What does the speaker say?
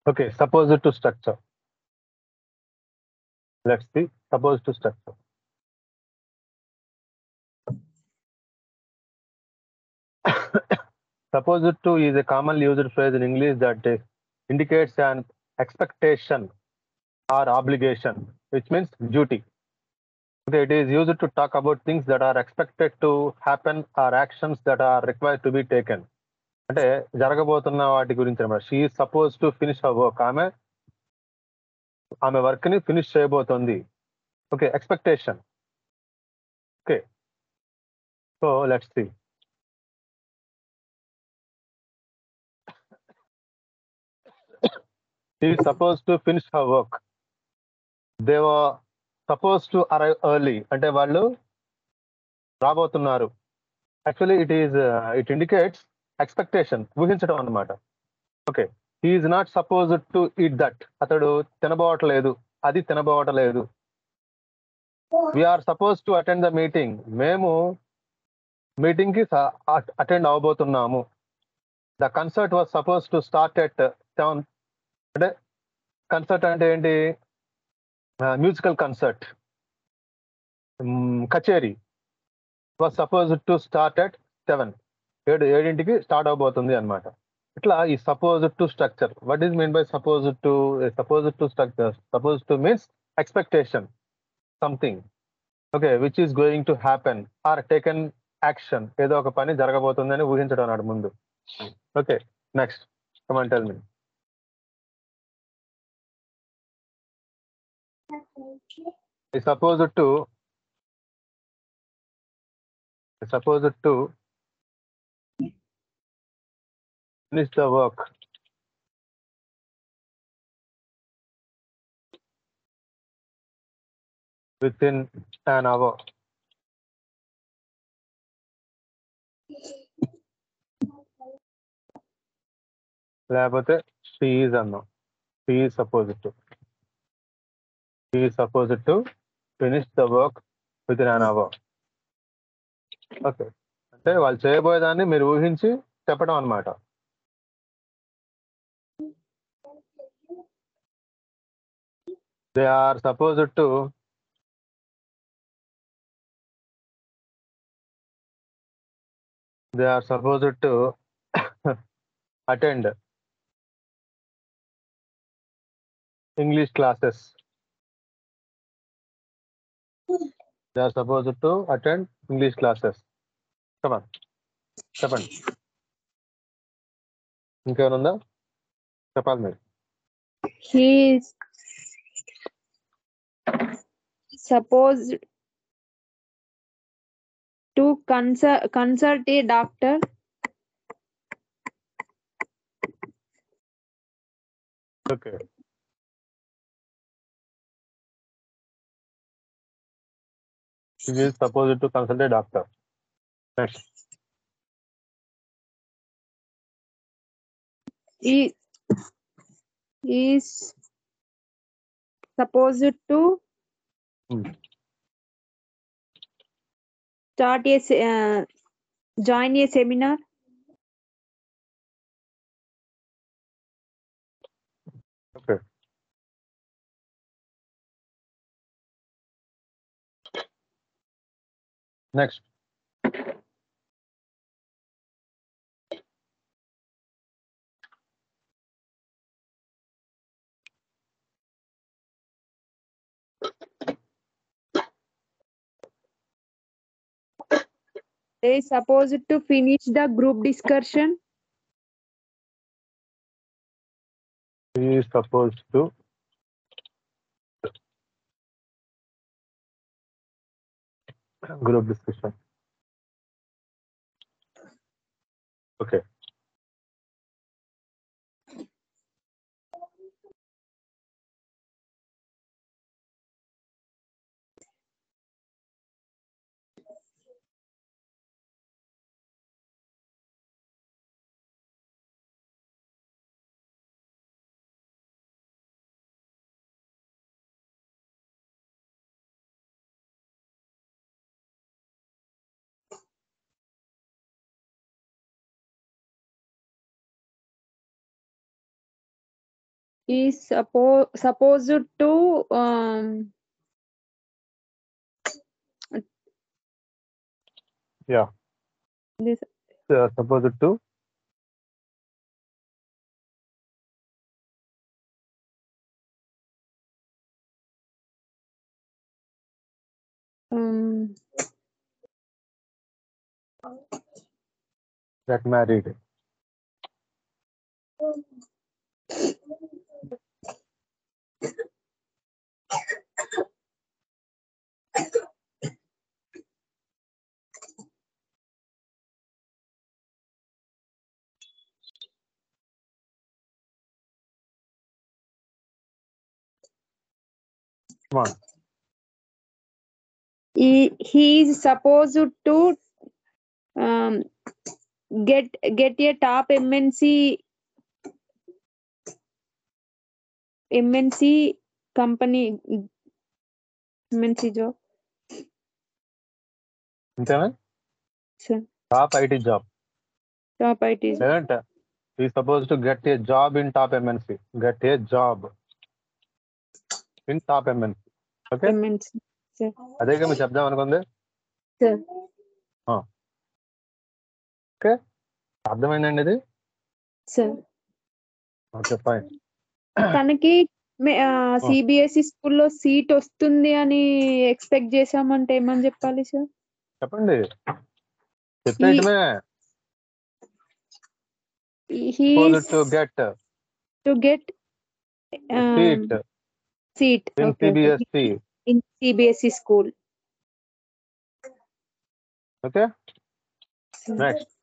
Okay, supposed to structure. Let's see, supposed to structure. Supposed to is a commonly used phrase in English that indicates an expectation or obligation, which means duty. Okay, it is used to talk about things that are expected to happen or actions that are required to be taken. అంటే జరగబోతున్న వాటి గురించి అనమాట. She suppose to finish her work. ఆమె work ని finish చేయబోతోంది. Okay, expectation. Okay, so let's see. She is supposed to finish her work. They were supposed to arrive early. అంటే వాళ్ళు రాబోతున్నారు. యాక్చువల్లీ ఇట్ ఇండికేట్స్ ఎక్స్పెక్టేషన్, ఊహించడం అన్నమాట. Okay, he is not supposed to eat that. అతడు తినబోవట్లేదు, అది తినబోవట్లేదు. We are suppose to attend the meeting. మేము మీటింగ్ కి అటెండ్ అవబోతున్నాము. The concert was suppose to start at 7. అంటే కన్సర్ట్ అంటే ఏంటి? మ్యూజికల్ కన్సర్ట్, కచేరీ was suppose to start at 7. 7ంటికి స్టార్ట్ అవబోతుంది అనమాట. ఇట్లా ఈ suppose to structure. What is mean by suppose to? Suppose to structure, suppose to means expectation, something okay which is going to happen or taken action. ఏదో ఒక పని జరగబోతుందని ఊహించడం అన్నాడు ముందు. Okay, next come on tell me. Supposed to finish the work within an hour. లేకపోతే she is అన్నాం. She is supposed to finish the work within an hour. Okay, అంటే వాళ్ళు చేయబోయేదాన్ని మీరు ఊహించి చెప్పడం అనమాట. They are supposed to attend English classes. They are supposed to attend English classes. Come on, చెప్పండి. ఇంకేమైనా ఉందా? చెప్పాలి మీరు. He is supposed to consult a doctor. Okay. He is supposed to consult a doctor. Next. He is supposed to join a seminar. Okay. Next. They is supposed to finish the group discussion. He is supposed to group discussion. Okay. is supposed to Yeah. this Supposed to get married. Come on. he is supposed to get a top MNC company, MNC job. అంతేనా? Sir, top IT job. top IT job. లేదంటే ఈ suppose to get a job in top MNC. Get a job in top MNC. Okay, MNC. Sir. అదేగా మీరు చెప్దాం అనుకుంది. Sir. Okay, అర్థమైందండి ఇది. Sir. Okay, fine. తనకి సిబిఎస్ఈ స్కూల్లో సీట్ వస్తుంది అని ఎక్స్పెక్ట్ చేసామంటే ఏమని చెప్పాలి సార్? చెప్పండి, చెప్పేయటమే. He is to get to get seat in okay, CBSE. in CBSE school. Okay, Sir. next.